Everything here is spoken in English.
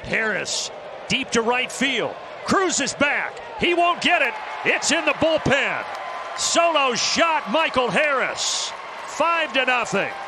Harris deep to right field. Cruises back. He won't get it. It's in the bullpen. Solo shot, Michael Harris. 5-0.